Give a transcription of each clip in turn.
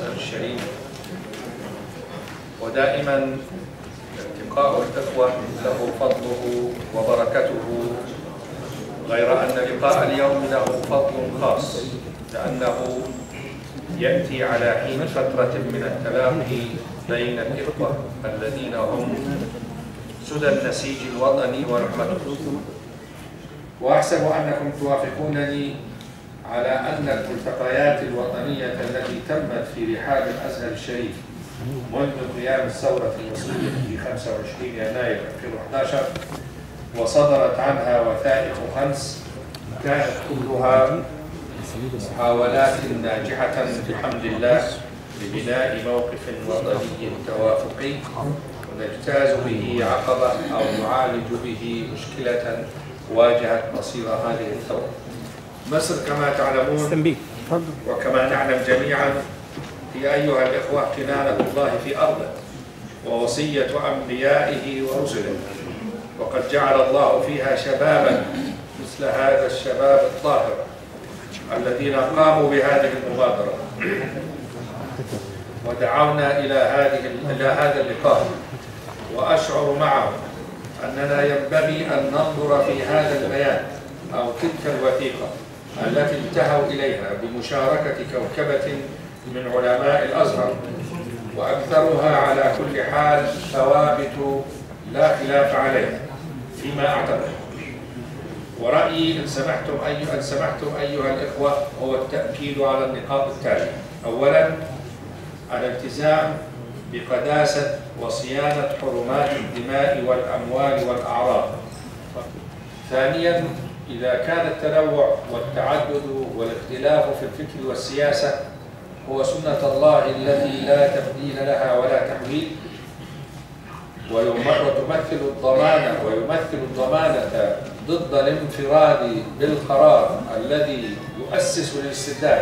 الأزهر الشريف. ودائما لقاء الإخوة له فضله وبركته، غير أن لقاء اليوم له فضل خاص لأنه يأتي على حين فترة من التلاقي بين الإخوة الذين هم سدى النسيج الوطني ورحمته. وأحسب أنكم توافقونني على أن الملتقيات الوطنية التي تمت في رحاب الأزهر الشريف منذ قيام الثورة المصرية في 25 يناير 2011 وصدرت عنها وثائق 5 كانت كلها محاولات ناجحة بحمد الله لبناء موقف وطني توافقي نجتاز به عقبة أو نعالج به مشكلة واجهت مصير هذه الثورة. مصر كما تعلمون وكما نعلم جميعا هي أيها الإخوة كنانة الله في أرضه ووصية أنبيائه ورسله، وقد جعل الله فيها شبابا مثل هذا الشباب الطاهر الذين قاموا بهذه المبادرة ودعونا إلى هذا اللقاء. وأشعر معهم أننا ينبغي أن ننظر في هذا البيان أو تلك الوثيقة التي انتهوا إليها بمشاركة كوكبة من علماء الأزهر، وأكثرها على كل حال ثوابت لا خلاف عليها فيما أعتقد. ورأيي إن سمحتم أيها الإخوة هو التأكيد على النقاط التالية: أولاً، الالتزام بقداسة وصيانة حرمات الدماء والأموال والأعراض. ثانياً، إذا كان التنوع والتعدد والاختلاف في الفكر والسياسة هو سنة الله التي لا تبديل لها ولا تحويل، ويمثل الضمانة ضد الانفراد بالقرار الذي يؤسس للاستبداد،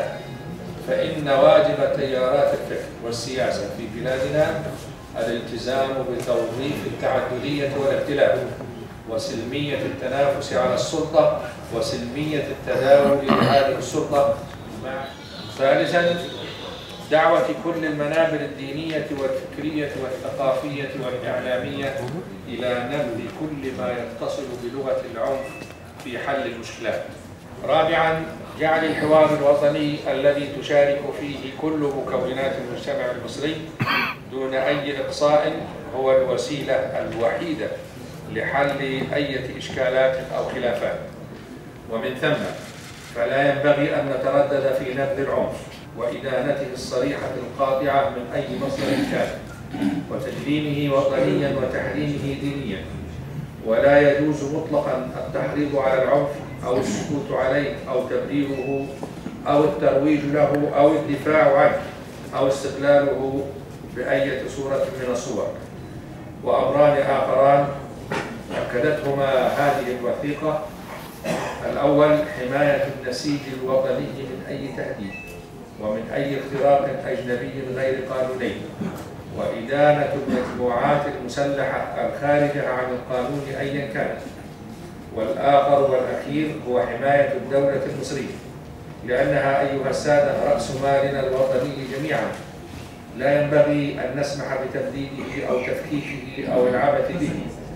فإن واجب تيارات الفكر والسياسة في بلادنا الالتزام بتوظيف التعددية والاختلاف وسلمية التنافس على السلطة وسلمية التداول لهذه السلطة. ثالثاً، دعوة كل المنابر الدينية والفكرية والثقافية والإعلامية إلى نبذ كل ما يتصل بلغة العنف في حل المشكلات. رابعاً، جعل الحوار الوطني الذي تشارك فيه كل مكونات المجتمع المصري دون أي إقصاء هو الوسيلة الوحيدة لحل أي إشكالات أو خلافات. ومن ثم فلا ينبغي أن نتردد في نبذ العنف وإدانته الصريحة القاطعة من أي مصدر كان، وتجريمه وطنيا وتحريمه دينيا. ولا يجوز مطلقا التحريض على العنف أو السكوت عليه أو تبريره أو الترويج له أو الدفاع عنه أو استغلاله بأية صورة من الصور. وأمران آخران أكدتهما هذه الوثيقة: الأول، حماية النسيج الوطني من أي تهديد ومن أي اختراق أجنبي غير قانوني، وإدانة المجموعات المسلحة الخارجة عن القانون أيا كانت. والآخر والأخير هو حماية الدولة المصرية، لأنها أيها السادة رأس مالنا الوطني جميعا، لا ينبغي أن نسمح بتبديده أو تفكيكه أو العبث به،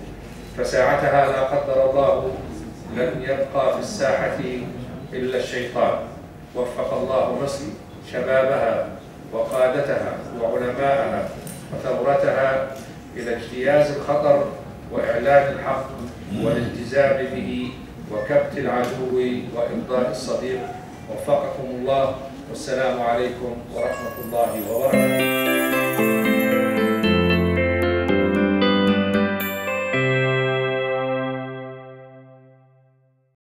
فساعتها لا قدر الله لن يبقى في الساحة إلا الشيطان. وفق الله مصر شبابها وقادتها وعلماءها وثورتها إلى اجتياز الخطر وإعلان الحق والالتزام به وكبت العدو وإرضاء الصديق. وفقكم الله، والسلام عليكم ورحمة الله وبركاته.